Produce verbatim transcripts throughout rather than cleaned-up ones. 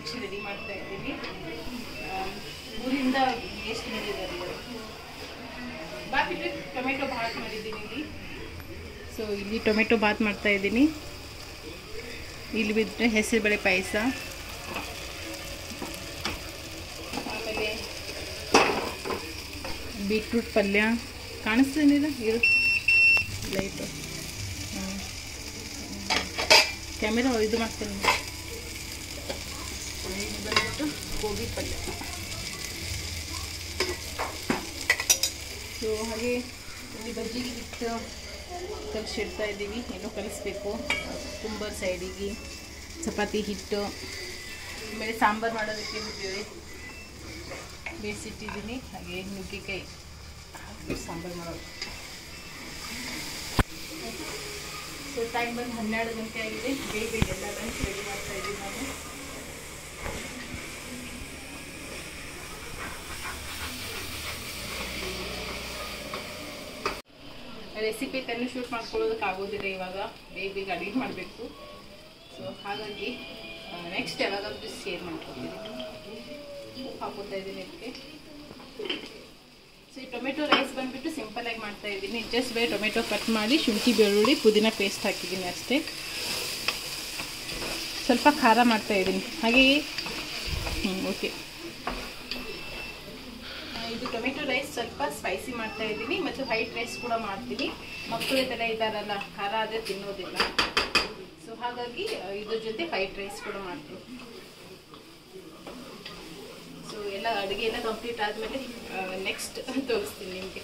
Lunch ready ಮಾಡ್ತಾ ಇದ್ದೀನಿ. ಊರಿಂದ ಗೆಸ್ಟ್ ಬಂದಿದ್ದಾರೆ. ಬಾತ್ ಬಿಟ್ಟು ಟೊಮೆಟೊ ಬಾತ್ ಮಾಡಿದ್ದೀನಿ ಇಲ್ಲಿ. ಸೊ ಇಲ್ಲಿ ಟೊಮೆಟೊ ಬಾತ್ ಮಾಡ್ತಾ ಇದ್ದೀನಿ. ಇಲ್ಲಿ ಬಿಟ್ಟರೆ ಹೆಸರುಬೇಳೆ ಪಾಯಸ, ಆಮೇಲೆ ಬೀಟ್ರೂಟ್ ಪಲ್ಯ. ಕಾಣಿಸ್ತೀನಿಲ್ಲ ಇರು ಲೈಟು ಕ್ಯಾಮೆರಾ ಇದು ಮಾಡ್ತೇನೆ. ಬಂದ್ಬಿಟ್ಟು ಗೋಬಿ ಪಲ್ಯ. ಸೊ ಹಾಗೆ ಇಲ್ಲಿ ಬಜ್ಜಿಗೆ ಹಿಟ್ಟು ಕಲಿಸಿಡ್ತಾ ಇದ್ದೀವಿ. ಏನೋ ಕಲಿಸ್ಬೇಕು ಕುಂಬರ್ ಸೈಡಿಗೆ ಚಪಾತಿ ಹಿಟ್ಟು. ಆಮೇಲೆ ಸಾಂಬಾರು ಮಾಡೋದಕ್ಕೆ ಬೇಳೆ ಬೇಯಿಸಿಟ್ಟಿದ್ದೀನಿ. ಹಾಗೆ ನುಗ್ಗೆಕಾಯಿ ಸಾಂಬಾರು ಮಾಡೋದು. ಸೊ ಟೈಮ್ ಬಂದು ಹನ್ನೆರಡು ಗಂಟೆ ಆಗಿದೆ. ಬೇಗ ಬೇಗ ಎಲ್ಲ ಲಂಚ್ ರೆಡಿ ಮಾಡ್ತಾ ಇದ್ದೀನಿ ನಾನು. ರೆಸಿಪಿ ತನ್ನ ಶೂಟ್ ಮಾಡ್ಕೊಳ್ಳೋದಕ್ಕೆ ಆಗೋದಿಲ್ಲ ಇವಾಗ. ಬೇಗ ಬೇಗ ಅಡುಗೆ ಮಾಡಬೇಕು. ಸೊ ಹಾಗಾಗಿ ನೆಕ್ಸ್ಟ್ ಯಾವಾಗಾದ್ರೂ ಶೇರ್ ಮಾಡ್ಕೊತೀನಿ. ಉಪ್ಪು ಹಾಕೋತಾ ಇದ್ದೀನಿ ಇದಕ್ಕೆ. ಸೊ ಈ ಟೊಮೆಟೊ ರೈಸ್ ಬಂದುಬಿಟ್ಟು ಸಿಂಪಲಾಗಿ ಮಾಡ್ತಾ ಇದ್ದೀನಿ. ಜಸ್ಟ್ ಬೈ ಟೊಮೆಟೊ ಕಟ್ ಮಾಡಿ ಶುಂಠಿ ಬೆಳ್ಳುಳ್ಳಿ ಪುದೀನ ಪೇಸ್ಟ್ ಹಾಕಿದ್ದೀನಿ ಅಷ್ಟೇ. ಸ್ವಲ್ಪ ಖಾರ ಮಾಡ್ತಾ ಇದ್ದೀನಿ ಹಾಗೆಯೇ. ಹ್ಞೂ ಓಕೆ. ಇದು ಟೊಮೆಟೊ ರೈಸ್ ಸ್ವಲ್ಪ ಸ್ಪೈಸಿ ಮಾಡ್ತಾ ಇದ್ದೀನಿ ಮತ್ತು ವೈಟ್ ರೈಸ್ ಕೂಡ ಮಾಡ್ತೀನಿ. ಮಕ್ಕಳು ಥರ ಇದ್ದಾರಲ್ಲ, ಖಾರ ಆದರೆ ತಿನ್ನೋದಿಲ್ಲ. ಸೊ ಹಾಗಾಗಿ ಇದ್ರ ಜೊತೆ ವೈಟ್ ರೈಸ್ ಕೂಡ ಮಾಡ್ತೀನಿ. ಸೊ ಎಲ್ಲ ಅಡುಗೆ ಎಲ್ಲ ಕಂಪ್ಲೀಟ್ ಆದಮೇಲೆ ನೆಕ್ಸ್ಟ್ ತೋರಿಸ್ತೀನಿ ನಿಮಗೆ.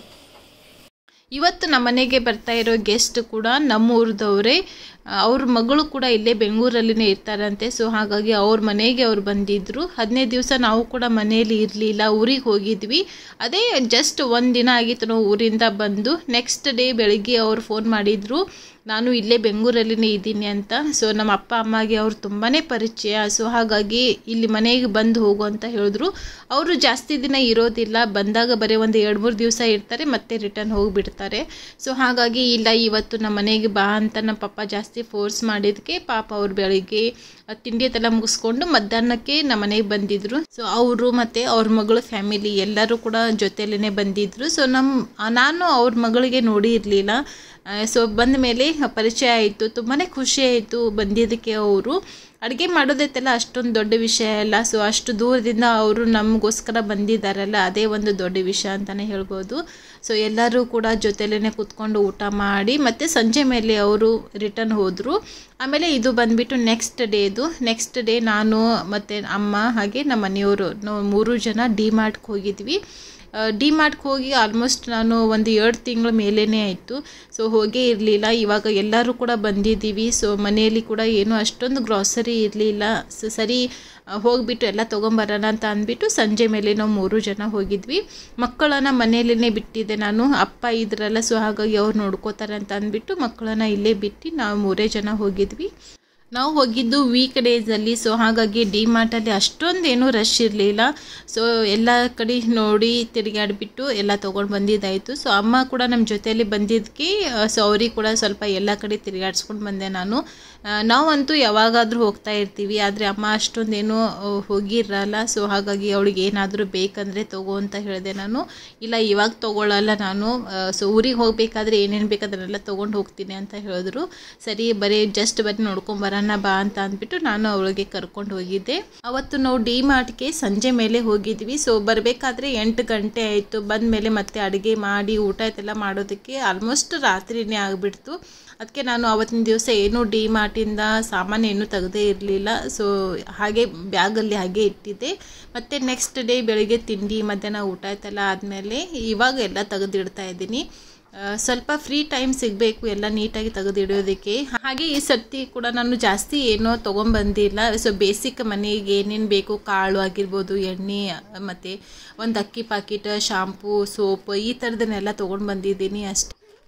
ಇವತ್ತು ನಮ್ಮ ಮನೆಗೆ ಬರ್ತಾ ಇರೋ ಗೆಸ್ಟ್ ಕೂಡ ನಮ್ಮೂರದವರೇ. ಅವ್ರ ಮಗಳು ಕೂಡ ಇಲ್ಲೇ ಬೆಂಗಳೂರಲ್ಲಿನೇ ಇರ್ತಾರಂತೆ. ಸೊ ಹಾಗಾಗಿ ಅವ್ರ ಮನೆಗೆ ಅವ್ರು ಬಂದಿದ್ದರು. ಹದಿನೈದು ದಿವಸ ನಾವು ಕೂಡ ಮನೆಯಲ್ಲಿ ಇರಲಿಲ್ಲ, ಊರಿಗೆ ಹೋಗಿದ್ವಿ. ಅದೇ ಜಸ್ಟ್ ಒಂದು ದಿನ ಆಗಿತ್ತು ನಾವು ಊರಿಂದ ಬಂದು. ನೆಕ್ಸ್ಟ್ ಡೇ ಬೆಳಿಗ್ಗೆ ಅವ್ರು ಫೋನ್ ಮಾಡಿದರು, ನಾನು ಇಲ್ಲೇ ಬೆಂಗಳೂರಲ್ಲಿನೇ ಇದ್ದೀನಿ ಅಂತ. ಸೊ ನಮ್ಮ ಅಪ್ಪ ಅಮ್ಮಗೆ ಅವ್ರು ತುಂಬಾ ಪರಿಚಯ. ಸೊ ಹಾಗಾಗಿ ಇಲ್ಲಿ ಮನೆಗೆ ಬಂದು ಹೋಗು ಅಂತ ಹೇಳಿದ್ರು. ಅವರು ಜಾಸ್ತಿ ದಿನ ಇರೋದಿಲ್ಲ, ಬಂದಾಗ ಬರೀ ಒಂದು ಎರಡು ಮೂರು ದಿವಸ ಇರ್ತಾರೆ ಮತ್ತೆ ರಿಟರ್ನ್ ಹೋಗಿಬಿಡ್ತಾರೆ. ಸೊ ಹಾಗಾಗಿ ಇಲ್ಲ ಇವತ್ತು ನಮ್ಮ ಮನೆಗೆ ಬಾ ಅಂತ ನಮ್ಮ ಪಪ್ಪ ಜಾಸ್ತಿ ಫೋರ್ಸ್ ಮಾಡಿದ್ದಕ್ಕೆ ಪಾಪ ಅವ್ರು ಬೆಳಿಗ್ಗೆ ತಿಂಡಿ ಅದೆಲ್ಲ ಮುಗಿಸ್ಕೊಂಡು ಮಧ್ಯಾಹ್ನಕ್ಕೆ ನಮ್ಮ ಮನೆಗೆ ಬಂದಿದ್ರು. ಸೊ ಅವರು ಮತ್ತು ಅವ್ರ ಮಗಳ ಫ್ಯಾಮಿಲಿ ಎಲ್ಲರೂ ಕೂಡ ಜೊತೆಯಲ್ಲೇ ಬಂದಿದ್ದರು. ಸೊ ನಮ್ಮ ನಾನು ಅವ್ರ ಮಗಳಿಗೆ ನೋಡಿ ಇರಲಿಲ್ಲ. ಸೊ ಬಂದ ಮೇಲೆ ಪರಿಚಯ ಆಯಿತು. ತುಂಬಾ ಖುಷಿ ಆಯಿತು ಬಂದಿದ್ದಕ್ಕೆ. ಅವರು ಅಡುಗೆ ಮಾಡೋದೈತೆಲ್ಲ ಅಷ್ಟೊಂದು ದೊಡ್ಡ ವಿಷಯ ಅಲ್ಲ. ಸೊ ಅಷ್ಟು ದೂರದಿಂದ ಅವರು ನಮಗೋಸ್ಕರ ಬಂದಿದ್ದಾರಲ್ಲ, ಅದೇ ಒಂದು ದೊಡ್ಡ ವಿಷಯ ಅಂತಲೇ ಹೇಳ್ಬೋದು. ಸೊ ಎಲ್ಲರೂ ಕೂಡ ಜೊತೆಲೇ ಕೂತ್ಕೊಂಡು ಊಟ ಮಾಡಿ ಮತ್ತು ಸಂಜೆ ಮೇಲೆ ಅವರು ರಿಟರ್ನ್ ಹೋದರು. ಆಮೇಲೆ ಇದು ಬಂದುಬಿಟ್ಟು ನೆಕ್ಸ್ಟ್ ಡೇದು. ನೆಕ್ಸ್ಟ್ ಡೇ ನಾನು ಮತ್ತು ಅಮ್ಮ ಹಾಗೆ ನಮ್ಮ ಮನೆಯವರು ನಾವು ಮೂರು ಜನ ಡಿ ಮಾರ್ಟ್ಗೆ ಹೋಗಿದ್ವಿ. ಡಿ ಮಾರ್ಟ್ಗೆ ಹೋಗಿ ಆಲ್ಮೋಸ್ಟ್ ನಾನು ಒಂದು ಎರಡು ತಿಂಗಳ ಮೇಲೇ ಆಯಿತು. ಸೊ ಹೋಗೇ ಇರಲಿಲ್ಲ. ಇವಾಗ ಎಲ್ಲರೂ ಕೂಡ ಬಂದಿದ್ದೀವಿ. ಸೊ ಮನೆಯಲ್ಲಿ ಕೂಡ ಏನೂ ಅಷ್ಟೊಂದು ಗ್ರಾಸರಿ ಇರಲಿಲ್ಲ. ಸೊ ಸರಿ ಹೋಗಿಬಿಟ್ಟು ಎಲ್ಲ ತೊಗೊಂಬರೋಣ ಅಂತ ಅಂದ್ಬಿಟ್ಟು ಸಂಜೆ ಮೇಲೆ ನಾವು ಮೂರು ಜನ ಹೋಗಿದ್ವಿ. ಮಕ್ಕಳನ್ನು ಮನೆಯಲ್ಲೇ ಬಿಟ್ಟಿದ್ದೆ ನಾನು. ಅಪ್ಪ ಇದ್ರಲ್ಲ, ಸೊ ಹಾಗಾಗಿ ಅವ್ರು ನೋಡ್ಕೋತಾರೆ ಅಂತ ಅಂದ್ಬಿಟ್ಟು ಮಕ್ಕಳನ್ನು ಇಲ್ಲೇ ಬಿಟ್ಟು ನಾವು ಮೂರೇ ಜನ ಹೋಗಿದ್ವಿ. ನಾವು ಹೋಗಿದ್ದು ವೀಕ್ ಡೇಸಲ್ಲಿ. ಸೊ ಹಾಗಾಗಿ ಡಿ ಮಾರ್ಟಲ್ಲಿ ಅಷ್ಟೊಂದೇನೂ ರಶ್ ಇರಲಿಲ್ಲ. ಸೊ ಎಲ್ಲ ಕಡೆ ನೋಡಿ ತಿರುಗಾಡಿಬಿಟ್ಟು ಎಲ್ಲ ತೊಗೊಂಡು ಬಂದಿದ್ದಾಯಿತು. ಸೊ ಅಮ್ಮ ಕೂಡ ನಮ್ಮ ಜೊತೆಯಲ್ಲಿ ಬಂದಿದ್ದಕ್ಕೆ ಸೊ ಅವ್ರಿಗೆ ಕೂಡ ಸ್ವಲ್ಪ ಎಲ್ಲ ಕಡೆ ತಿರುಗಾಡ್ಸ್ಕೊಂಡು ಬಂದೆ ನಾನು. ನಾವಂತೂ ಯಾವಾಗಾದರೂ ಹೋಗ್ತಾ ಇರ್ತೀವಿ, ಆದರೆ ಅಮ್ಮ ಅಷ್ಟೊಂದೇನೂ ಹೋಗಿರಲ್ಲ. ಸೊ ಹಾಗಾಗಿ ಅವಳಿಗೆ ಏನಾದರೂ ಬೇಕಂದರೆ ತೊಗೋ ಅಂತ ಹೇಳಿದೆ ನಾನು. ಇಲ್ಲ ಇವಾಗ ತೊಗೊಳ್ಳಲ್ಲ ನಾನು, ಸೊ ಊರಿಗೆ ಹೋಗಬೇಕಾದ್ರೆ ಏನೇನು ಬೇಕು ಅದನ್ನೆಲ್ಲ ತೊಗೊಂಡು ಹೋಗ್ತೀನಿ ಅಂತ ಹೇಳಿದ್ರು. ಸರಿ ಬರೀ ಜಸ್ಟ್ ಬರೀ ನೋಡ್ಕೊಂಬರೋಣ ಬಾ ಅಂತ ಅಂದ್ಬಿಟ್ಟು ನಾನು ಅವಳಿಗೆ ಕರ್ಕೊಂಡು ಹೋಗಿದ್ದೆ. ಅವತ್ತು ನಾವು ಡಿ ಮಾರ್ಟ್ಗೆ ಸಂಜೆ ಮೇಲೆ ಹೋಗಿದ್ವಿ. ಸೊ ಬರಬೇಕಾದ್ರೆ ಎಂಟು ಗಂಟೆ ಆಯಿತು. ಬಂದ ಮೇಲೆ ಮತ್ತೆ ಅಡುಗೆ ಮಾಡಿ ಊಟ ಇದೆಲ್ಲ ಮಾಡೋದಕ್ಕೆ ಆಲ್ಮೋಸ್ಟ್ ರಾತ್ರಿನೇ ಆಗಿಬಿಡ್ತು. ಅದಕ್ಕೆ ನಾನು ಆವತ್ತಿನ ದಿವಸ ಏನೂ ಡಿ ಮಾರ್ಟಿಂದ ಸಾಮಾನು ಏನೂ ತೆಗೆದೇ ಇರಲಿಲ್ಲ. ಸೊ ಹಾಗೆ ಬ್ಯಾಗಲ್ಲಿ ಹಾಗೆ ಇಟ್ಟಿದ್ದೆ. ಮತ್ತು ನೆಕ್ಸ್ಟ್ ಡೇ ಬೆಳಿಗ್ಗೆ ತಿಂಡಿ ಮಧ್ಯಾಹ್ನ ಊಟ ಇದೆಲ್ಲ ಆದಮೇಲೆ ಇವಾಗ ಎಲ್ಲ ತೆಗೆದಿಡ್ತಾ ಇದ್ದೀನಿ. ಸ್ವಲ್ಪ ಫ್ರೀ ಟೈಮ್ ಸಿಗಬೇಕು ಎಲ್ಲ ನೀಟಾಗಿ ತೆಗೆದಿಡೋದಕ್ಕೆ. ಹಾಗೆ ಈ ಸರ್ತಿ ಕೂಡ ನಾನು ಜಾಸ್ತಿ ಏನೋ ತೊಗೊಂಬಂದಿಲ್ಲ. ಸೊ ಬೇಸಿಕ್ ಮನೆಗೆ ಏನೇನು ಬೇಕು ಕಾಳು ಆಗಿರ್ಬೋದು, ಎಣ್ಣೆ ಮತ್ತು ಒಂದು ಅಕ್ಕಿ ಪಾಕಿಟ್, ಶಾಂಪೂ, ಸೋಪ್ ಈ ಥರದನ್ನೆಲ್ಲ ತೊಗೊಂಡು ಬಂದಿದ್ದೀನಿ ಅಷ್ಟೇ.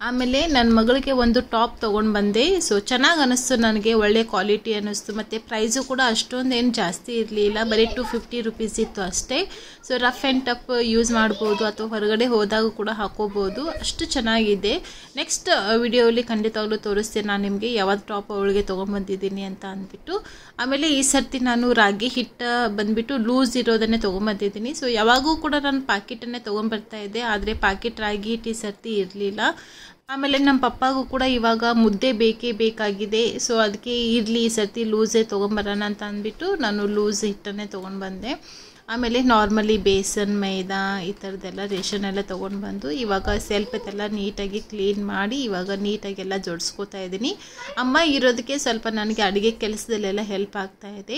ಆಮೇಲೆ ನನ್ನ ಮಗಳಿಗೆ ಒಂದು ಟಾಪ್ ತೊಗೊಂಡು ಬಂದೆ. ಸೊ ಚೆನ್ನಾಗಿ ಅನ್ನಿಸ್ತು, ನನಗೆ ಒಳ್ಳೆ ಕ್ವಾಲಿಟಿ ಅನ್ನಿಸ್ತು. ಮತ್ತು ಪ್ರೈಸು ಕೂಡ ಅಷ್ಟೊಂದು ಏನು ಜಾಸ್ತಿ ಇರಲಿಲ್ಲ, ಬರೀ ಟು ಫಿಫ್ಟಿ ರುಪೀಸ್ ಇತ್ತು ಅಷ್ಟೇ. So rough and tough use ಮಾಡ್ಬೋದು ಅಥವಾ ಹೊರಗಡೆ ಹೋದಾಗ ಕೂಡ ಹಾಕೋಬೋದು, ಅಷ್ಟು ಚೆನ್ನಾಗಿದೆ. ನೆಕ್ಸ್ಟ್ ವಿಡಿಯೋಲಿ ಖಂಡಿತವಾಗ್ಲೂ ತೋರಿಸ್ತೇನೆ ನಾನು ನಿಮಗೆ ಯಾವ್ದು ಟಾಪ್ ಅವಳಿಗೆ ತೊಗೊಂಬಂದಿದ್ದೀನಿ ಅಂತ ಅಂದ್ಬಿಟ್ಟು. ಆಮೇಲೆ ಈ ಸರ್ತಿ ನಾನು ರಾಗಿ ಹಿಟ್ಟು ಬಂದುಬಿಟ್ಟು ಲೂಸ್ ಇರೋದನ್ನೇ ತೊಗೊಂಬಂದಿದ್ದೀನಿ. ಸೊ ಯಾವಾಗೂ ಕೂಡ ನಾನು ಪ್ಯಾಕೆಟನ್ನೇ ತೊಗೊಂಬರ್ತಾ ಇದ್ದೆ, ಆದರೆ ಪ್ಯಾಕೆಟ್ ರಾಗಿ ಹಿಟ್ಟು ಈ ಸರ್ತಿ ಇರಲಿಲ್ಲ. ಆಮೇಲೆ ನಮ್ಮ ಪಪ್ಪಾಗೂ ಕೂಡ ಇವಾಗ ಮುದ್ದೆ ಬೇಕೇ ಬೇಕಾಗಿದೆ. ಸೊ ಅದಕ್ಕೆ ಇರಲಿ ಈ ಸರ್ತಿ ಲೂಸೇ ತೊಗೊಂಬರೋಣ ಅಂತ ಅಂದ್ಬಿಟ್ಟು ನಾನು ಲೂಸ್ ಹಿಟ್ಟನ್ನೇ ತೊಗೊಂಡು ಬಂದೆ. ಆಮೇಲೆ ನಾರ್ಮಲಿ ಬೇಸನ್, ಮೈದಾ ಈ ಥರದ್ದೆಲ್ಲ ರೇಷನ್ ಎಲ್ಲ ತೊಗೊಂಡು ಬಂದು ಇವಾಗ ಸೆಲ್ಪತ್ತೆಲ್ಲ ನೀಟಾಗಿ ಕ್ಲೀನ್ ಮಾಡಿ ಇವಾಗ ನೀಟಾಗೆಲ್ಲ ಜೋಡಿಸ್ಕೋತಾ ಇದ್ದೀನಿ. ಅಮ್ಮ ಇರೋದಕ್ಕೆ ಸ್ವಲ್ಪ ನನಗೆ ಅಡುಗೆ ಕೆಲಸದಲ್ಲೆಲ್ಲ ಹೆಲ್ಪ್ ಆಗ್ತಾ ಇದೆ.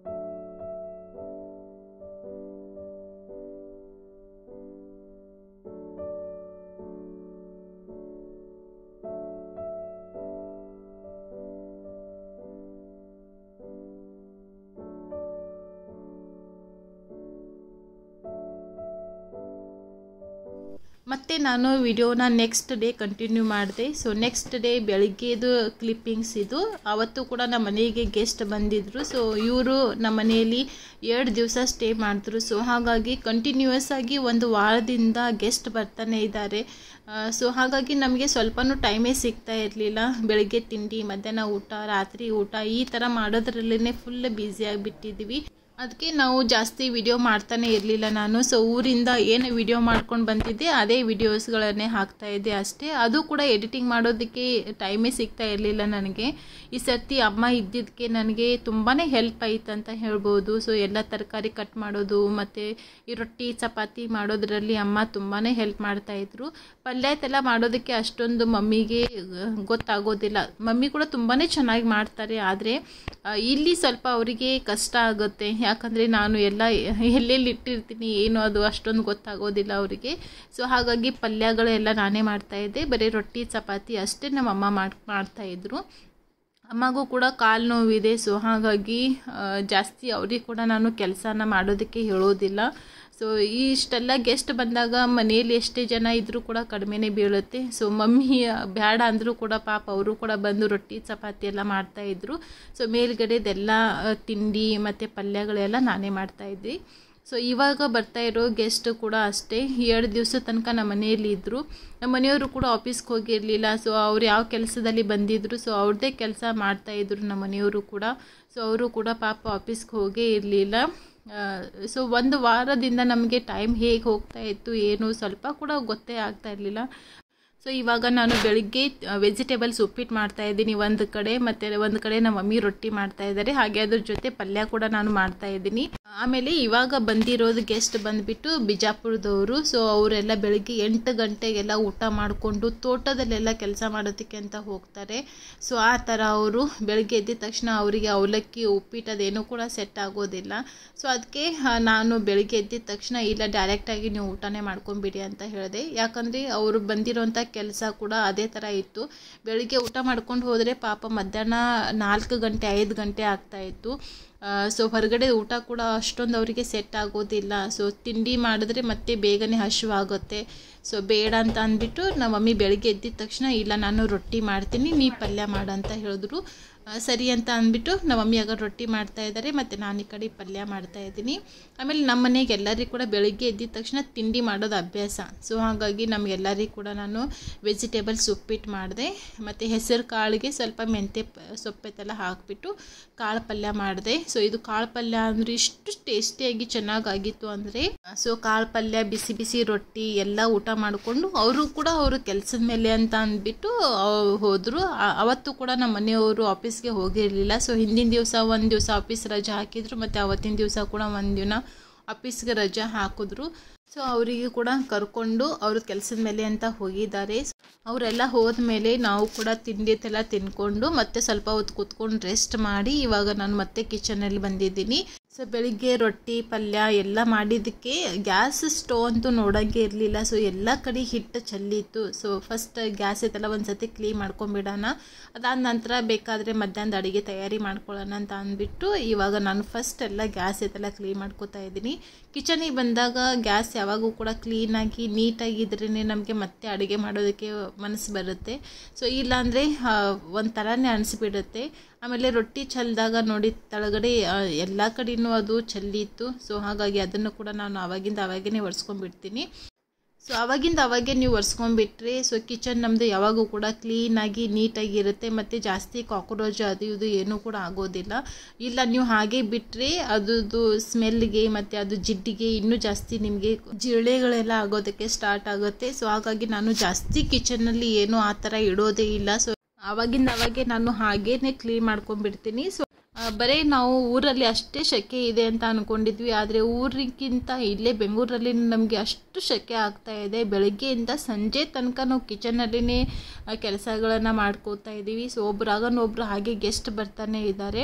ಮತ್ತು ನಾನು ವಿಡಿಯೋನ ನೆಕ್ಸ್ಟ್ ಡೇ ಕಂಟಿನ್ಯೂ ಮಾಡಿದೆ. ಸೊ ನೆಕ್ಸ್ಟ್ ಡೇ ಬೆಳಗ್ಗೆದು ಕ್ಲಿಪ್ಪಿಂಗ್ಸ್ ಇದು. ಆವತ್ತು ಕೂಡ ನಮ್ಮ ಮನೆಗೆ ಗೆಸ್ಟ್ ಬಂದಿದ್ದರು. ಸೊ ಇವರು ನಮ್ಮ ಮನೆಯಲ್ಲಿ ಎರಡು ದಿವಸ ಸ್ಟೇ ಮಾಡಿದ್ರು. ಸೊ ಹಾಗಾಗಿ ಕಂಟಿನ್ಯೂಯಸ್ ಆಗಿ ಒಂದು ವಾರದಿಂದ ಗೆಸ್ಟ್ ಬರ್ತಾನೆ ಇದ್ದಾರೆ. ಸೊ ಹಾಗಾಗಿ ನಮಗೆ ಸ್ವಲ್ಪನೂ ಟೈಮೇ ಸಿಗ್ತಾ ಇರಲಿಲ್ಲ. ಬೆಳಗ್ಗೆ ತಿಂಡಿ, ಮಧ್ಯಾಹ್ನ ಊಟ, ರಾತ್ರಿ ಊಟ ಈ ಥರ ಮಾಡೋದ್ರಲ್ಲೇ ಫುಲ್ ಬ್ಯುಸಿಯಾಗಿಬಿಟ್ಟಿದ್ವಿ. ಅದಕ್ಕೆ ನಾವು ಜಾಸ್ತಿ ವಿಡಿಯೋ ಮಾಡ್ತಾನೆ ಇರಲಿಲ್ಲ ನಾನು. ಸೊ ಊರಿಂದ ಏನು ವಿಡಿಯೋ ಮಾಡ್ಕೊಂಡು ಬಂದಿದ್ದೆ ಅದೇ ವಿಡಿಯೋಸ್ಗಳನ್ನೇ ಹಾಕ್ತಾಯಿದ್ದೆ ಅಷ್ಟೇ. ಅದು ಕೂಡ ಎಡಿಟಿಂಗ್ ಮಾಡೋದಕ್ಕೆ ಟೈಮೇ ಸಿಗ್ತಾ ಇರಲಿಲ್ಲ ನನಗೆ. ಈ ಸರ್ತಿ ಅಮ್ಮ ಇದ್ದಿದ್ದಕ್ಕೆ ನನಗೆ ತುಂಬಾ ಹೆಲ್ಪ್ ಆಯಿತು ಅಂತ ಹೇಳ್ಬೋದು. ಸೊ ಎಲ್ಲ ತರಕಾರಿ ಕಟ್ ಮಾಡೋದು ಮತ್ತು ಈ ರೊಟ್ಟಿ ಚಪಾತಿ ಮಾಡೋದ್ರಲ್ಲಿ ಅಮ್ಮ ತುಂಬಾ ಹೆಲ್ಪ್ ಮಾಡ್ತಾಯಿದ್ರು. ಪಲ್ಯ ಎಲ್ಲ ಮಾಡೋದಕ್ಕೆ ಅಷ್ಟೊಂದು ಮಮ್ಮಿಗೆ ಗೊತ್ತಾಗೋದಿಲ್ಲ. ಮಮ್ಮಿ ಕೂಡ ತುಂಬಾ ಚೆನ್ನಾಗಿ ಮಾಡ್ತಾರೆ, ಆದರೆ ಇಲ್ಲಿ ಸ್ವಲ್ಪ ಅವರಿಗೆ ಕಷ್ಟ ಆಗುತ್ತೆ. ಯಾಕಂದರೆ ನಾನು ಎಲ್ಲ ಎಲ್ಲೆಲ್ಲಿ ಇಟ್ಟಿರ್ತೀನಿ ಏನು ಅದು ಅಷ್ಟೊಂದು ಗೊತ್ತಾಗೋದಿಲ್ಲ ಅವರಿಗೆ. ಸೊ ಹಾಗಾಗಿ ಪಲ್ಯಗಳೆಲ್ಲ ನಾನೇ ಮಾಡ್ತಾಯಿದ್ದೆ. ಬರೀ ರೊಟ್ಟಿ ಚಪಾತಿ ಅಷ್ಟೇ ನಮ್ಮ ಅಮ್ಮ ಮಾಡಿ ಮಾಡ್ತಾಯಿದ್ರು. ಅಮ್ಮಗೂ ಕೂಡ ಕಾಲು ನೋವಿದೆ. ಸೊ ಹಾಗಾಗಿ ಜಾಸ್ತಿ ಅವ್ರಿಗೆ ಕೂಡ ನಾನು ಕೆಲಸನ ಮಾಡೋದಕ್ಕೆ ಹೇಳೋದಿಲ್ಲ. ಸೊ ಇಷ್ಟೆಲ್ಲ ಗೆಸ್ಟ್ ಬಂದಾಗ ಮನೆಯಲ್ಲಿ ಎಷ್ಟೇ ಜನ ಇದ್ದರೂ ಕೂಡ ಕಡಿಮೆನೇ ಬೀಳುತ್ತೆ. ಸೊ ಮಮ್ಮಿ ಬೇಡ ಅಂದರೂ ಕೂಡ ಪಾಪ ಅವರು ಕೂಡ ಬಂದು ರೊಟ್ಟಿ ಚಪಾತಿ ಎಲ್ಲ ಮಾಡ್ತಾಯಿದ್ರು. ಸೊ ಮೇಲ್ಗಡೆದೆಲ್ಲ ತಿಂಡಿ ಮತ್ತು ಪಲ್ಯಗಳೆಲ್ಲ ನಾನೇ ಮಾಡ್ತಾಯಿದ್ದೆ. ಸೊ ಇವಾಗ ಬರ್ತಾ ಇರೋ ಗೆಸ್ಟ್ ಕೂಡ ಅಷ್ಟೇ, ಎರಡು ದಿವಸ ತನಕ ನಮ್ಮ ಮನೆಯಲ್ಲಿ ಇದ್ದರು. ನಮ್ಮ ಮನೆಯವರು ಕೂಡ ಆಫೀಸ್ಗೆ ಹೋಗಿರಲಿಲ್ಲ. ಸೊ ಅವ್ರು ಯಾವ ಕೆಲಸದಲ್ಲಿ ಬಂದಿದ್ದರು, ಸೊ ಅವ್ರದ್ದೇ ಕೆಲಸ ಮಾಡ್ತಾಯಿದ್ರು ನಮ್ಮ ಮನೆಯವರು ಕೂಡ. ಸೊ ಅವರು ಕೂಡ ಪಾಪ ಆಫೀಸ್ಗೆ ಹೋಗೇ ಇರಲಿಲ್ಲ. ಸೊ ಒಂದು ವಾರದಿಂದ ನಮಗೆ ಟೈಮ್ ಹೇಗೆ ಹೋಗ್ತಾ ಇತ್ತು ಏನು ಸ್ವಲ್ಪ ಕೂಡ ಗೊತ್ತೇ ಆಗ್ತಾ ಇರಲಿಲ್ಲ. ಸೊ ಇವಾಗ ನಾನು ಬೆಳಿಗ್ಗೆ ವೆಜಿಟೇಬಲ್ಸ್ ಉಪ್ಪಿಟ್ಟು ಮಾಡ್ತಾಯಿದ್ದೀನಿ ಒಂದು ಕಡೆ, ಮತ್ತು ಒಂದು ಕಡೆ ನಮ್ಮ ಮಮ್ಮಿ ರೊಟ್ಟಿ ಮಾಡ್ತಾಯಿದ್ದಾರೆ. ಹಾಗೆ ಅದ್ರ ಜೊತೆ ಪಲ್ಯ ಕೂಡ ನಾನು ಮಾಡ್ತಾಯಿದ್ದೀನಿ. ಆಮೇಲೆ ಇವಾಗ ಬಂದಿರೋದು ಗೆಸ್ಟ್ ಬಂದುಬಿಟ್ಟು ಬಿಜಾಪುರದವರು. ಸೊ ಅವರೆಲ್ಲ ಬೆಳಿಗ್ಗೆ ಎಂಟು ಗಂಟೆಗೆಲ್ಲ ಊಟ ಮಾಡಿಕೊಂಡು ತೋಟದಲ್ಲೆಲ್ಲ ಕೆಲಸ ಮಾಡೋದಕ್ಕೆ ಅಂತ ಹೋಗ್ತಾರೆ. ಸೊ ಆ ಥರ ಅವರು ಬೆಳಗ್ಗೆ ಎದ್ದ ತಕ್ಷಣ ಅವರಿಗೆ ಅವಲಕ್ಕಿ ಉಪ್ಪಿಟ್ಟು ಅದೇನೂ ಕೂಡ ಸೆಟ್ ಆಗೋದಿಲ್ಲ. ಸೊ ಅದಕ್ಕೆ ನಾನು ಬೆಳಿಗ್ಗೆ ಎದ್ದ ತಕ್ಷಣ ಇಲ್ಲ ಡೈರೆಕ್ಟಾಗಿ ನೀವು ಊಟನೇ ಮಾಡ್ಕೊಂಬಿಡಿ ಅಂತ ಹೇಳಿದೆ. ಯಾಕಂದರೆ ಅವರು ಬಂದಿರೋಂಥ ಕೆಲಸ ಕೂಡ ಅದೇ ಥರ ಇತ್ತು. ಬೆಳಿಗ್ಗೆ ಊಟ ಮಾಡ್ಕೊಂಡು ಹೋದರೆ ಪಾಪ ಮಧ್ಯಾಹ್ನ ನಾಲ್ಕು ಗಂಟೆ ಐದು ಗಂಟೆ ಆಗ್ತಾಯಿತ್ತು. ಸೊ ಹೊರಗಡೆ ಊಟ ಕೂಡ ಅಷ್ಟೊಂದು ಅವರಿಗೆ ಸೆಟ್ ಆಗೋದಿಲ್ಲ. ಸೊ ತಿಂಡಿ ಮಾಡಿದ್ರೆ ಮತ್ತೆ ಬೇಗನೆ ಹಸಿವಾಗುತ್ತೆ. ಸೊ ಬೇಡ ಅಂತ ಅಂದ್ಬಿಟ್ಟು ನಮ್ಮ ಮಮ್ಮಿ ಬೆಳಗ್ಗೆ ಎದ್ದಿದ ತಕ್ಷಣ ಇಲ್ಲ ನಾನು ರೊಟ್ಟಿ ಮಾಡ್ತೀನಿ, ನೀ ಪಲ್ಯ ಮಾಡಂತ ಹೇಳಿದ್ರು. ಸರಿ ಅಂತ ಅಂದ್ಬಿಟ್ಟು ನಮ್ಮ ಮಮ್ಮಿ ಆಗ ರೊಟ್ಟಿ ಮಾಡ್ತಾಯಿದ್ದಾರೆ ಮತ್ತು ನಾನು ಈ ಕಡೆ ಪಲ್ಯ ಮಾಡ್ತಾಯಿದ್ದೀನಿ. ಆಮೇಲೆ ನಮ್ಮ ಮನೆಗೆ ಎಲ್ಲರಿಗೂ ಕೂಡ ಬೆಳಗ್ಗೆ ಎದ್ದಿದ ತಕ್ಷಣ ತಿಂಡಿ ಮಾಡೋದು ಅಭ್ಯಾಸ. ಸೊ ಹಾಗಾಗಿ ನಮಗೆಲ್ಲರಿಗೂ ಕೂಡ ನಾನು ವೆಜಿಟೇಬಲ್ಸ್ ಉಪ್ಪಿಟ್ಟು ಮಾಡಿದೆ. ಮತ್ತು ಹೆಸರು ಕಾಳಿಗೆ ಸ್ವಲ್ಪ ಮೆಂತ್ಯ ಸೊಪ್ಪೆಲ್ಲ ಹಾಕಿಬಿಟ್ಟು ಕಾಳು ಪಲ್ಯ ಮಾಡಿದೆ. ಸೊ ಇದು ಕಾಳು ಪಲ್ಯ ಅಂದರೆ ಇಷ್ಟು ಟೇಸ್ಟಿಯಾಗಿ ಚೆನ್ನಾಗಾಗಿತ್ತು ಅಂದರೆ. ಸೊ ಕಾಳು ಪಲ್ಯ ಬಿಸಿ ಬಿಸಿ ರೊಟ್ಟಿ ಎಲ್ಲ ಊಟ ಮಾಡಿಕೊಂಡು ಅವರು ಕೂಡ ಅವರು ಕೆಲಸದ ಮೇಲೆ ಅಂತ ಅಂದ್ಬಿಟ್ಟು ಹೋದರು. ಅವತ್ತು ಕೂಡ ನಮ್ಮ ಮನೆಯವರು ಆಫೀಸ್ಗೆ ಹೋಗಿರಲಿಲ್ಲ. ಸೊ ಹಿಂದಿನ ದಿವಸ ಒಂದು ದಿವಸ ಆಫೀಸ್ ರಜೆ ಹಾಕಿದ್ರು ಮತ್ತು ಅವತ್ತಿನ ದಿವಸ ಕೂಡ ಒಂದು ದಿನ ಆಫೀಸ್ಗೆ ರಜೆ ಹಾಕಿದ್ರು. ಸೊ ಅವರಿಗೆ ಕೂಡ ಕರ್ಕೊಂಡು ಅವರು ಕೆಲಸದ ಮೇಲೆ ಅಂತ ಹೋಗಿದ್ದಾರೆ. ಅವರೆಲ್ಲ ಹೋದ್ಮೇಲೆ ನಾವು ಕೂಡ ತಿಂಡಿತೆಲ್ಲ ತಿನ್ಕೊಂಡು ಮತ್ತೆ ಸ್ವಲ್ಪ ಹೊತ್ತು ಕೂತ್ಕೊಂಡು ರೆಸ್ಟ್ ಮಾಡಿ ಇವಾಗ ನಾನು ಮತ್ತೆ ಕಿಚನಲ್ಲಿ ಬಂದಿದ್ದೀನಿ. ಸೊ ಬೆಳಿಗ್ಗೆ ರೊಟ್ಟಿ ಪಲ್ಯ ಎಲ್ಲ ಮಾಡಿದ್ದಕ್ಕೆ ಗ್ಯಾಸ್ ಸ್ಟವ್ ಅಂತೂ ನೋಡೋಂಗೆ ಇರಲಿಲ್ಲ. ಸೊ ಎಲ್ಲ ಕಡೆ ಹಿಟ್ಟು ಚೆಲ್ಲಿತ್ತು. ಸೊ ಫಸ್ಟ್ ಗ್ಯಾಸ್ ಐತಲ್ಲ ಒಂದು ಸತಿ ಕ್ಲೀನ್ ಮಾಡ್ಕೊಂಬಿಡೋಣ, ಅದಾದ ನಂತರ ಬೇಕಾದರೆ ಮಧ್ಯಾಹ್ನದ ಅಡುಗೆ ತಯಾರಿ ಮಾಡ್ಕೊಳ್ಳೋಣ ಅಂತ ಅಂದ್ಬಿಟ್ಟು ಇವಾಗ ನಾನು ಫಸ್ಟ್ ಎಲ್ಲ ಗ್ಯಾಸ್ ಐತಲ್ಲ ಕ್ಲೀನ್ ಮಾಡ್ಕೋತಾ ಇದ್ದೀನಿ. ಕಿಚನಿಗೆ ಬಂದಾಗ ಗ್ಯಾಸ್ ಯಾವಾಗೂ ಕೂಡ ಕ್ಲೀನಾಗಿ ನೀಟಾಗಿದ್ರೇ ನಮಗೆ ಮತ್ತೆ ಅಡುಗೆ ಮಾಡೋದಕ್ಕೆ ಮನಸ್ಸು ಬರುತ್ತೆ. ಸೊ ಇಲ್ಲಾಂದರೆ ಒಂಥರನೇ ಅನಿಸ್ಬಿಡುತ್ತೆ. ಆಮೇಲೆ ರೊಟ್ಟಿ ಚೆಲ್ಲಿದಾಗ ನೋಡಿ ತಳಗಡೆ ಎಲ್ಲ ಕಡೆಯೂ ಅದು ಚೆಲ್ಲಿತ್ತು. ಸೊ ಹಾಗಾಗಿ ಅದನ್ನು ಕೂಡ ನಾನು ಆವಾಗಿಂದ ಅವಾಗೇ ಒರೆಸ್ಕೊಂಡ್ಬಿಡ್ತೀನಿ. ಸೊ ಆವಾಗಿಂದ ಅವಾಗೆ ನೀವು ಒರೆಸ್ಕೊಂಡ್ಬಿಟ್ರೆ ಸೊ ಕಿಚನ್ ನಮ್ಮದು ಯಾವಾಗೂ ಕೂಡ ಕ್ಲೀನಾಗಿ ನೀಟಾಗಿರುತ್ತೆ ಮತ್ತು ಜಾಸ್ತಿ ಕಾಕ್ರೋಚ್ ಅದು ಇದು ಏನೂ ಕೂಡ ಆಗೋದಿಲ್ಲ. ಇಲ್ಲ ನೀವು ಹಾಗೆ ಬಿಟ್ಟರೆ ಅದ್ರದ್ದು ಸ್ಮೆಲ್ಗೆ ಮತ್ತು ಅದು ಜಿಡ್ಡಿಗೆ ಇನ್ನೂ ಜಾಸ್ತಿ ನಿಮಗೆ ಜಿರಳೆಗಳೆಲ್ಲ ಆಗೋದಕ್ಕೆ ಸ್ಟಾರ್ಟ್ ಆಗುತ್ತೆ. ಸೊ ಹಾಗಾಗಿ ನಾನು ಜಾಸ್ತಿ ಕಿಚನ್ನಲ್ಲಿ ಏನೂ ಆ ಥರ ಇಡೋದೇ ಇಲ್ಲ. ಸೊ ಆವಾಗಿಂದ ಅವಾಗೆ ನಾನು ಹಾಗೇ ಕ್ಲೀನ್ ಮಾಡ್ಕೊಂಡ್ಬಿಡ್ತೀನಿ. ಸೊ ಬರೀ ನಾವು ಊರಲ್ಲಿ ಅಷ್ಟೇ ಶೆಕೆ ಇದೆ ಅಂತ ಅಂದ್ಕೊಂಡಿದ್ವಿ, ಆದರೆ ಊರಿಗಿಂತ ಇಲ್ಲೇ ಬೆಂಗಳೂರಲ್ಲಿ ನಮಗೆ ಅಷ್ಟು ಶೆಕೆ ಆಗ್ತಾ ಇದೆ. ಬೆಳಗ್ಗೆಯಿಂದ ಸಂಜೆ ತನಕ ನಾವು ಕಿಚನಲ್ಲಿನೇ ಕೆಲಸಗಳನ್ನು ಮಾಡ್ಕೋತಾ ಇದ್ದೀವಿ. ಸೊ ಒಬ್ರಾಗನೊಬ್ರು ಹಾಗೆ ಗೆಸ್ಟ್ ಬರ್ತಾನೆ ಇದ್ದಾರೆ.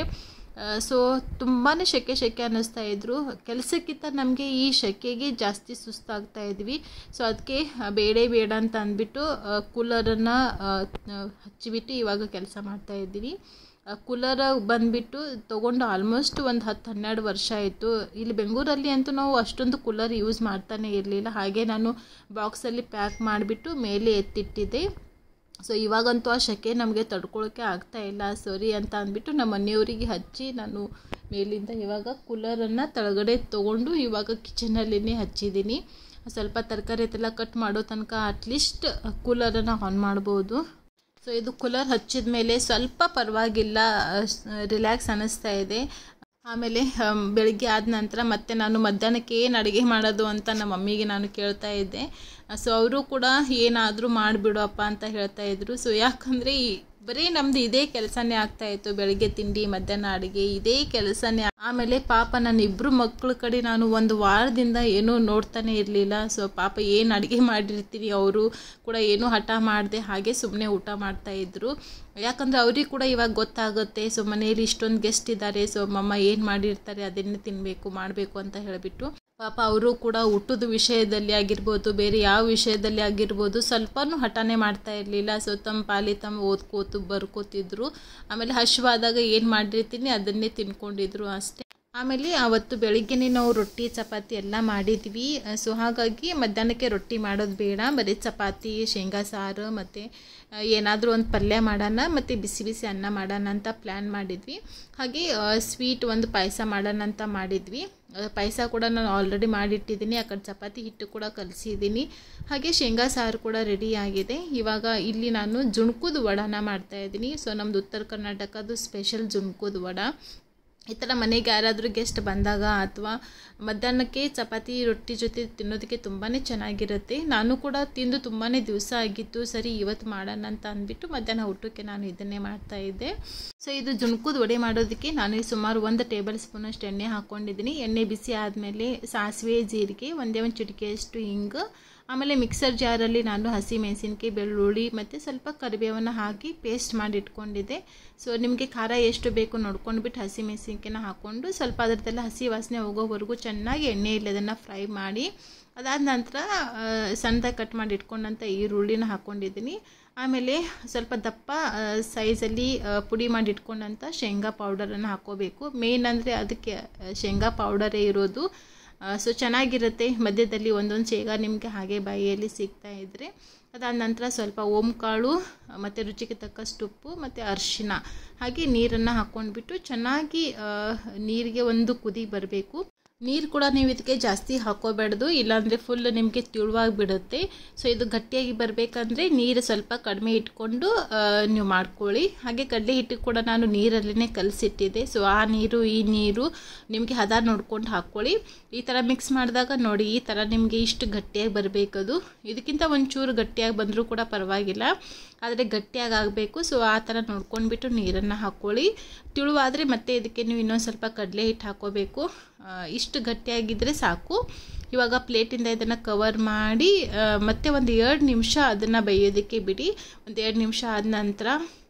ಸೊ ತುಂಬಾ ಶೆಕೆ ಶೆಕೆ ಅನ್ನಿಸ್ತಾ ಇದ್ರು. ಕೆಲಸಕ್ಕಿಂತ ನಮಗೆ ಈ ಶೆಕೆಗೆ ಜಾಸ್ತಿ ಸುಸ್ತಾಗ್ತಾ ಇದ್ವಿ. ಸೊ ಅದಕ್ಕೆ ಬೇಡ ಬೇಡ ಅಂತ ಅಂದ್ಬಿಟ್ಟು ಕೂಲರನ್ನು ಹಚ್ಚಿಬಿಟ್ಟು ಇವಾಗ ಕೆಲಸ ಮಾಡ್ತಾ ಇದ್ದೀನಿ. ಕೂಲರ್ ಬಂದುಬಿಟ್ಟು ತೊಗೊಂಡು ಆಲ್ಮೋಸ್ಟ್ ಒಂದು ಹತ್ತು ಹನ್ನೆರಡು ವರ್ಷ ಆಯಿತು. ಇಲ್ಲಿ ಬೆಂಗಳೂರಲ್ಲಿ ಅಂತೂ ನಾವು ಅಷ್ಟೊಂದು ಕೂಲರ್ ಯೂಸ್ ಮಾಡ್ತಾನೆ ಇರಲಿಲ್ಲ. ಹಾಗೆ ನಾನು ಬಾಕ್ಸಲ್ಲಿ ಪ್ಯಾಕ್ ಮಾಡಿಬಿಟ್ಟು ಮೇಲೆ ಎತ್ತಿಟ್ಟಿದ್ದೆ. ಸೊ ಇವಾಗಂತೂ ಆ ಶೆಕೆ ನಮಗೆ ತಡ್ಕೊಳ್ಳೋಕ್ಕೆ ಆಗ್ತಾ ಇಲ್ಲ. ಸರಿ ಅಂತ ಅಂದ್ಬಿಟ್ಟು ನಮ್ಮ ಮನೆಯವರಿಗೆ ಹಚ್ಚಿ ನಾನು ಮೇಲಿಂದ ಇವಾಗ ಕೂಲರನ್ನು ತಳಗಡೆ ತೊಗೊಂಡು ಇವಾಗ ಕಿಚನಲ್ಲಿನೇ ಹಚ್ಚಿದ್ದೀನಿ. ಸ್ವಲ್ಪ ತರಕಾರಿ ಎಲ್ಲ ಕಟ್ ಮಾಡೋ ತನಕ ಅಟ್ಲೀಸ್ಟ್ ಕೂಲರನ್ನು ಆನ್ ಮಾಡ್ಬೋದು. ಸೊ ಇದು ಕೂಲರ್ ಹಚ್ಚಿದ ಮೇಲೆ ಸ್ವಲ್ಪ ಪರವಾಗಿಲ್ಲ, ರಿಲ್ಯಾಕ್ಸ್ ಅನ್ನಿಸ್ತಾ ಇದೆ. ಆಮೇಲೆ ಬೆಳಗ್ಗೆ ಆದ ನಂತರ ಮತ್ತೆ ನಾನು ಮಧ್ಯಾಹ್ನಕ್ಕೆ ಏನು ಅಡುಗೆ ಮಾಡೋದು ಅಂತ ನಮ್ಮ ಮಮ್ಮಿಗೆ ನಾನು ಕೇಳ್ತಾ ಇದ್ದೆ. ಸೊ ಅವರು ಕೂಡ ಏನಾದರೂ ಮಾಡಿಬಿಡಪ್ಪ ಅಂತ ಹೇಳ್ತಾ ಇದ್ರು. ಸೊ ಯಾಕಂದರೆ ಬರೀ ನಮ್ಮದು ಇದೇ ಕೆಲಸನೇ ಆಗ್ತಾಯಿತ್ತು, ಬೆಳಗ್ಗೆ ತಿಂಡಿ ಮಧ್ಯಾಹ್ನ ಅಡುಗೆ ಇದೇ ಕೆಲಸನೇ. ಆಮೇಲೆ ಪಾಪ ನನ್ನ ಇಬ್ಬರು ಮಕ್ಕಳ ಕಡೆ ನಾನು ಒಂದು ವಾರದಿಂದ ಏನೂ ನೋಡ್ತಾನೆ ಇರಲಿಲ್ಲ. ಸೊ ಪಾಪ ಏನು ಅಡುಗೆ ಮಾಡಿರ್ತೀನಿ ಅವರು ಕೂಡ ಏನೂ ಹಠ ಮಾಡದೆ ಹಾಗೆ ಸುಮ್ಮನೆ ಊಟ ಮಾಡ್ತಾಯಿದ್ರು. ಯಾಕಂದರೆ ಅವ್ರಿಗೆ ಕೂಡ ಇವಾಗ ಗೊತ್ತಾಗುತ್ತೆ. ಸೊ ಮನೆಯಲ್ಲಿ ಇಷ್ಟೊಂದು ಗೆಸ್ಟ್ ಇದ್ದಾರೆ, ಸೊ ಮಮ್ಮ ಏನು ಮಾಡಿರ್ತಾರೆ ಅದನ್ನೇ ತಿನ್ನಬೇಕು ಮಾಡಬೇಕು ಅಂತ ಹೇಳಿಬಿಟ್ಟು ಪಾಪ ಅವರು ಕೂಡ ಊಟದ ವಿಷಯದಲ್ಲಿ ಆಗಿರ್ಬೋದು, ಬೇರೆ ಯಾವ ವಿಷಯದಲ್ಲಿ ಆಗಿರ್ಬೋದು ಸ್ವಲ್ಪನೂ ಹಠನೇ ಮಾಡ್ತಾ ಇರಲಿಲ್ಲ. ಸೊ ತಮ್ಮ ಪಾಲಿ ತಮ್ಮ ಓದ್ಕೋತು ಬರ್ಕೋತಿದ್ರು. ಆಮೇಲೆ ಹಶ್ವಾದಾಗ ಏನು ಮಾಡಿರ್ತೀನಿ ಅದನ್ನೇ ತಿನ್ಕೊಂಡಿದ್ರು ಅಷ್ಟೇ. ಆಮೇಲೆ ಆವತ್ತು ಬೆಳಿಗ್ಗೆನೇ ನಾವು ರೊಟ್ಟಿ ಚಪಾತಿ ಎಲ್ಲ ಮಾಡಿದ್ವಿ. ಸೊ ಹಾಗಾಗಿ ಮಧ್ಯಾಹ್ನಕ್ಕೆ ರೊಟ್ಟಿ ಮಾಡೋದು ಬೇಡ, ಬರೀ ಚಪಾತಿ ಶೇಂಗಾ ಸಾರು ಮತ್ತು ಏನಾದರೂ ಒಂದು ಪಲ್ಯ ಮಾಡೋಣ ಮತ್ತು ಬಿಸಿ ಬಿಸಿ ಅನ್ನ ಮಾಡೋಣ ಅಂತ ಪ್ಲ್ಯಾನ್ ಮಾಡಿದ್ವಿ. ಹಾಗೆ ಸ್ವೀಟ್ ಒಂದು ಪಾಯಸ ಮಾಡೋಣ ಅಂತ ಮಾಡಿದ್ವಿ. ಪಾಯಸ ಕೂಡ ನಾನು ಆಲ್ರೆಡಿ ಮಾಡಿಟ್ಟಿದ್ದೀನಿ. ಆ ಕಡೆ ಚಪಾತಿ ಹಿಟ್ಟು ಕೂಡ ಕಲಸಿದ್ದೀನಿ. ಹಾಗೆ ಶೇಂಗಾ ಸಾರು ಕೂಡ ರೆಡಿ ಆಗಿದೆ. ಇವಾಗ ಇಲ್ಲಿ ನಾನು ಜುಣ್ಕುದ ವಡಾನ ಮಾಡ್ತಾಯಿದ್ದೀನಿ. ಸೊ ನಮ್ಮದು ಉತ್ತರ ಕರ್ನಾಟಕದ್ದು ಸ್ಪೆಷಲ್ ಜುಣ್ಕುದ ವಡ. ಈ ಥರ ಮನೆಗೆ ಯಾರಾದರೂ ಗೆಸ್ಟ್ ಬಂದಾಗ ಅಥವಾ ಮಧ್ಯಾಹ್ನಕ್ಕೆ ಚಪಾತಿ ರೊಟ್ಟಿ ಜೊತೆ ತಿನ್ನೋದಕ್ಕೆ ತುಂಬಾ ಚೆನ್ನಾಗಿರುತ್ತೆ. ನಾನು ಕೂಡ ತಿಂದು ತುಂಬಾ ದಿವಸ ಆಗಿತ್ತು, ಸರಿ ಇವತ್ತು ಮಾಡೋಣ ಅಂತ ಅಂದ್ಬಿಟ್ಟು ಮಧ್ಯಾಹ್ನ ಊಟಕ್ಕೆ ನಾನು ಇದನ್ನೇ ಮಾಡ್ತಾಯಿದ್ದೆ. ಸೊ ಇದು ಜುಣ್ಕುದ ವಡೆ ಮಾಡೋದಕ್ಕೆ ನಾನು ಸುಮಾರು ಒಂದು ಟೇಬಲ್ ಸ್ಪೂನಷ್ಟು ಎಣ್ಣೆ ಹಾಕ್ಕೊಂಡಿದ್ದೀನಿ. ಎಣ್ಣೆ ಬಿಸಿ ಆದಮೇಲೆ ಸಾಸಿವೆ ಜೀರಿಗೆ ಒಂದೇ ಒಂದು ಚಿಟಿಕೆಯಷ್ಟು ಹಿಂಗು, ಆಮೇಲೆ ಮಿಕ್ಸರ್ ಜಾರಲ್ಲಿ ನಾನು ಹಸಿ ಮೆಣಸಿನ್ಕಾಯಿ ಬೆಳ್ಳುಳ್ಳಿ ಮತ್ತು ಸ್ವಲ್ಪ ಕರಿಬೇವನ್ನು ಹಾಕಿ ಪೇಸ್ಟ್ ಮಾಡಿ ಇಟ್ಕೊಂಡಿದ್ದೆ. ಸೊ ನಿಮಗೆ ಖಾರ ಎಷ್ಟು ಬೇಕು ನೋಡ್ಕೊಂಡ್ಬಿಟ್ಟು ಹಸಿ ಮೆಣಸಿನ್ಕಾಯಿನ ಹಾಕ್ಕೊಂಡು ಸ್ವಲ್ಪ ಅದರದ್ದೆಲ್ಲ ಹಸಿ ವಾಸನೆ ಹೋಗೋವರೆಗೂ ಚೆನ್ನಾಗಿ ಎಣ್ಣೆಯಲ್ಲಿ ಅದನ್ನು ಫ್ರೈ ಮಾಡಿ, ಅದಾದ ನಂತರ ಸಣ್ಣದಾಗಿ ಕಟ್ ಮಾಡಿ ಇಟ್ಕೊಂಡಂಥ ಈರುಳ್ಳಿನ ಹಾಕ್ಕೊಂಡಿದ್ದೀನಿ. ಆಮೇಲೆ ಸ್ವಲ್ಪ ದಪ್ಪ ಸೈಜಲ್ಲಿ ಪುಡಿ ಮಾಡಿ ಇಟ್ಕೊಂಡಂಥ ಶೇಂಗಾ ಪೌಡರನ್ನು ಹಾಕ್ಕೋಬೇಕು. ಮೇನ್ ಅಂದರೆ ಅದಕ್ಕೆ ಶೇಂಗಾ ಪೌಡರೇ ಇರೋದು. ಸೊ ಚೆನ್ನಾಗಿರುತ್ತೆ. ಮಧ್ಯದಲ್ಲಿ ಒಂದೊಂದು ಶೇಂಗಾ ನಿಮಗೆ ಹಾಗೆ ಬಾಯಿಯಲ್ಲಿ ಸಿಗ್ತಾ ಇದ್ದರೆ. ಅದಾದ ನಂತರ ಸ್ವಲ್ಪ ಓಂಕಾಳು ಮತ್ತು ರುಚಿಗೆ ತಕ್ಕಷ್ಟು ಉಪ್ಪು ಮತ್ತು ಅರಿಶಿನ ಹಾಗೆ ನೀರನ್ನು ಹಾಕ್ಕೊಂಡ್ಬಿಟ್ಟು ಚೆನ್ನಾಗಿ ನೀರಿಗೆ ಒಂದು ಕುದಿ ಬರಬೇಕು. ನೀರು ಕೂಡ ನೀವು ಇದಕ್ಕೆ ಜಾಸ್ತಿ ಹಾಕೋಬೇಡ್ದು, ಇಲ್ಲಾಂದರೆ ಫುಲ್ ನಿಮಗೆ ತಿಳುವಾಗಿ ಬಿಡುತ್ತೆ. ಸೊ ಇದು ಗಟ್ಟಿಯಾಗಿ ಬರಬೇಕಂದ್ರೆ ನೀರು ಸ್ವಲ್ಪ ಕಡಿಮೆ ಇಟ್ಕೊಂಡು ನೀವು ಮಾಡ್ಕೊಳ್ಳಿ. ಹಾಗೆ ಕಡಲೆ ಹಿಟ್ಟು ಕೂಡ ನಾನು ನೀರಲ್ಲೇ ಕಲಸಿಟ್ಟಿದ್ದೆ. ಸೊ ಆ ನೀರು ಈ ನೀರು ನಿಮಗೆ ಹದ ನೋಡ್ಕೊಂಡು ಹಾಕ್ಕೊಳ್ಳಿ. ಈ ಥರ ಮಿಕ್ಸ್ ಮಾಡಿದಾಗ ನೋಡಿ ಈ ಥರ ನಿಮಗೆ ಇಷ್ಟು ಗಟ್ಟಿಯಾಗಿ ಬರಬೇಕದು. ಇದಕ್ಕಿಂತ ಒಂಚೂರು ಗಟ್ಟಿಯಾಗಿ ಬಂದರೂ ಕೂಡ ಪರವಾಗಿಲ್ಲ, ಆದರೆ ಗಟ್ಟಿಯಾಗಿ ಆಗಬೇಕು. ಸೊ ಆ ಥರ ನೋಡ್ಕೊಂಡ್ಬಿಟ್ಟು ನೀರನ್ನು ಹಾಕ್ಕೊಳ್ಳಿ. ತಿಳುವಾದರೆ ಮತ್ತೆ ಇದಕ್ಕೆ ನೀವು ಇನ್ನೊಂದು ಸ್ವಲ್ಪ ಕಡಲೆ ಹಿಟ್ಟು ಹಾಕ್ಕೋಬೇಕು. ಇಷ್ಟು ಗಟ್ಟಿಯಾಗಿದ್ದರೆ ಸಾಕು. ಇವಾಗ ಪ್ಲೇಟಿಂದ ಇದನ್ನು ಕವರ್ ಮಾಡಿ ಮತ್ತೆ ಒಂದು ಎರಡು ನಿಮಿಷ ಅದನ್ನು ಬೇಯೋದಕ್ಕೆ ಬಿಡಿ. ಒಂದು ಎರಡು ನಿಮಿಷ ಆದ ನಂತರ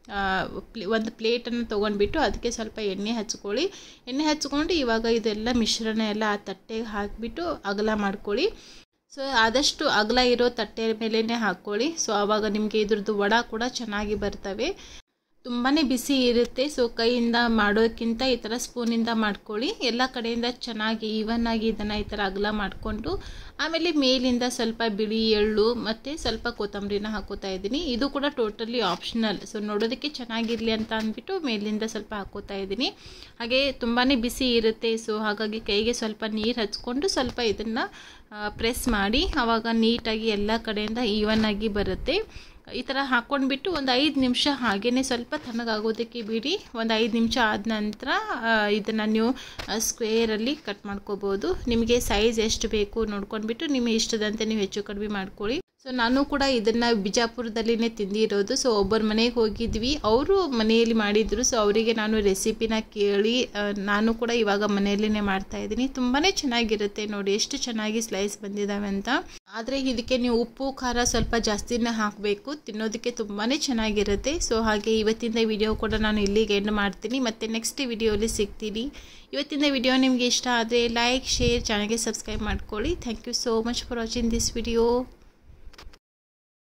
ಒಂದು ಪ್ಲೇಟನ್ನು ತೊಗೊಂಡ್ಬಿಟ್ಟು ಅದಕ್ಕೆ ಸ್ವಲ್ಪ ಎಣ್ಣೆ ಹಚ್ಕೊಳ್ಳಿ. ಎಣ್ಣೆ ಹಚ್ಕೊಂಡು ಇವಾಗ ಇದೆಲ್ಲ ಮಿಶ್ರಣ ಎಲ್ಲ ಆ ತಟ್ಟೆಗೆ ಹಾಕಿಬಿಟ್ಟು ಅಗಲ ಮಾಡ್ಕೊಳ್ಳಿ. ಸೊ ಆದಷ್ಟು ಅಗಲ ಇರೋ ತಟ್ಟೆ ಮೇಲೇ ಹಾಕ್ಕೊಳ್ಳಿ. ಸೊ ಆವಾಗ ನಿಮಗೆ ಇದ್ರದ್ದು ವಡ ಕೂಡ ಚೆನ್ನಾಗಿ ಬರ್ತವೆ. ತುಂಬಾ ಬಿಸಿ ಇರುತ್ತೆ. ಸೊ ಕೈಯಿಂದ ಮಾಡೋಕ್ಕಿಂತ ಈ ಥರ ಸ್ಪೂನಿಂದ ಮಾಡ್ಕೊಳ್ಳಿ. ಎಲ್ಲ ಕಡೆಯಿಂದ ಚೆನ್ನಾಗಿ ಈವನ್ ಆಗಿ ಇದನ್ನು ಈ ಥರ ಅಗಲ ಮಾಡಿಕೊಂಡು ಆಮೇಲೆ ಮೇಲಿಂದ ಸ್ವಲ್ಪ ಬಿಳಿ ಎಳ್ಳು ಮತ್ತು ಸ್ವಲ್ಪ ಕೊತ್ತಂಬರಿನ ಹಾಕೋತಾ ಇದ್ದೀನಿ. ಇದು ಕೂಡ ಟೋಟಲಿ ಆಪ್ಷನಲ್. ಸೊ ನೋಡೋದಕ್ಕೆ ಚೆನ್ನಾಗಿರಲಿ ಅಂತ ಅಂದ್ಬಿಟ್ಟು ಮೇಲಿಂದ ಸ್ವಲ್ಪ ಹಾಕೋತಾ ಇದ್ದೀನಿ. ಹಾಗೆ ತುಂಬಾ ಬಿಸಿ ಇರುತ್ತೆ. ಸೊ ಹಾಗಾಗಿ ಕೈಗೆ ಸ್ವಲ್ಪ ನೀರು ಹಚ್ಕೊಂಡು ಸ್ವಲ್ಪ ಇದನ್ನು ಪ್ರೆಸ್ ಮಾಡಿ ಆವಾಗ ನೀಟಾಗಿ ಎಲ್ಲ ಕಡೆಯಿಂದ ಈವನ್ ಆಗಿ ಬರುತ್ತೆ. ಈ ಥರ ಹಾಕ್ಕೊಂಡ್ಬಿಟ್ಟು ಒಂದು ಐದು ನಿಮಿಷ ಹಾಗೇ ಸ್ವಲ್ಪ ತಣ್ಣಗಾಗೋದಕ್ಕೆ ಬಿಡಿ. ಒಂದು ಐದು ನಿಮಿಷ ಆದ ನಂತರ ಇದನ್ನು ನೀವು ಸ್ಕ್ವೇರಲ್ಲಿ ಕಟ್ ಮಾಡ್ಕೋಬೋದು. ನಿಮಗೆ ಸೈಜ್ ಎಷ್ಟು ಬೇಕು ನೋಡ್ಕೊಂಡ್ಬಿಟ್ಟು ನಿಮಗೆ ಇಷ್ಟದಂತೆ ನೀವು ಹೆಚ್ಚು ಕಡಿಮೆ ಮಾಡ್ಕೊಳ್ಳಿ. ಸೊ ನಾನು ಕೂಡ ಇದನ್ನು ಬಿಜಾಪುರದಲ್ಲಿನೇ ತಿಂದಿರೋದು. ಸೊ ಒಬ್ಬರ ಮನೆಗೆ ಹೋಗಿದ್ವಿ, ಅವರು ಮನೆಯಲ್ಲಿ ಮಾಡಿದ್ರು. ಸೊ ಅವರಿಗೆ ನಾನು ರೆಸಿಪಿನ ಕೇಳಿ ನಾನು ಕೂಡ ಇವಾಗ ಮನೆಯಲ್ಲೇ ಮಾಡ್ತಾ ಇದ್ದೀನಿ. ತುಂಬಾ ಚೆನ್ನಾಗಿರುತ್ತೆ ನೋಡಿ ಎಷ್ಟು ಚೆನ್ನಾಗಿ ಸ್ಲೈಸ್ ಬಂದಿದ್ದಾವೆ ಅಂತ. ಆದರೆ ಇದಕ್ಕೆ ನೀವು ಉಪ್ಪು ಖಾರ ಸ್ವಲ್ಪ ಜಾಸ್ತಿನೇ ಹಾಕಬೇಕು, ತಿನ್ನೋದಕ್ಕೆ ತುಂಬಾ ಚೆನ್ನಾಗಿರುತ್ತೆ. ಸೊ ಹಾಗೆ ಇವತ್ತಿನ ವಿಡಿಯೋ ಕೂಡ ನಾನು ಇಲ್ಲಿಗೆ ಎಂಡ್ ಮಾಡ್ತೀನಿ. ಮತ್ತು ನೆಕ್ಸ್ಟ್ ವಿಡಿಯೋಲಿ ಸಿಗ್ತೀನಿ. ಇವತ್ತಿನ ವಿಡಿಯೋ ನಿಮಗೆ ಇಷ್ಟ ಆದರೆ ಲೈಕ್ ಶೇರ್ ಚಾನಲ್ಗೆ ಸಬ್ಸ್ಕ್ರೈಬ್ ಮಾಡ್ಕೊಳ್ಳಿ. Thank you so much for watching this video.